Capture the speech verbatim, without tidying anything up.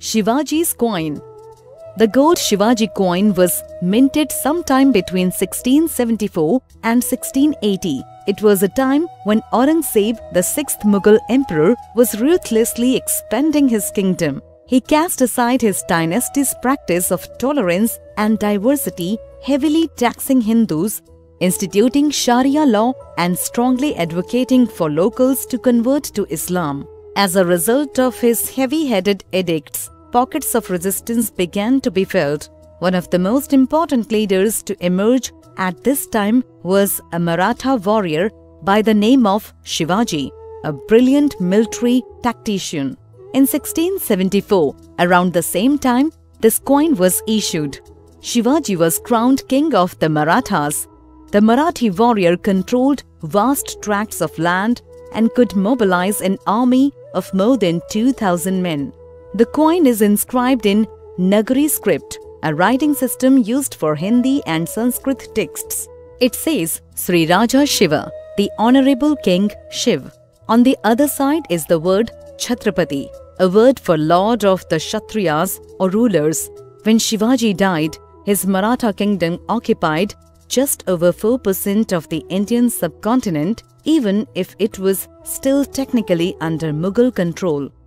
Shivaji's coin. The gold Shivaji coin was minted sometime between sixteen seventy-four and sixteen eighty. It was a time when Aurangzeb, the sixth Mughal emperor, was ruthlessly expanding his kingdom. He cast aside his dynasty's practice of tolerance and diversity, heavily taxing Hindus, instituting Sharia law and strongly advocating for locals to convert to Islam. As a result of his heavy-headed edicts, pockets of resistance began to be felt. One of the most important leaders to emerge at this time was a Maratha warrior by the name of Shivaji, a brilliant military tactician. In sixteen seventy-four, around the same time, this coin was issued. Shivaji was crowned king of the Marathas. The Marathi warrior controlled vast tracts of land and could mobilize an army of more than two thousand men. The coin is inscribed in Nagari script, a writing system used for Hindi and Sanskrit texts. It says Sri Raja Shiva, the Honorable King Shiv. On the other side is the word Chhatrapati, a word for Lord of the Kshatriyas or rulers. When Shivaji died, his Maratha kingdom occupied just over four percent of the Indian subcontinent, even if it was still technically under Mughal control.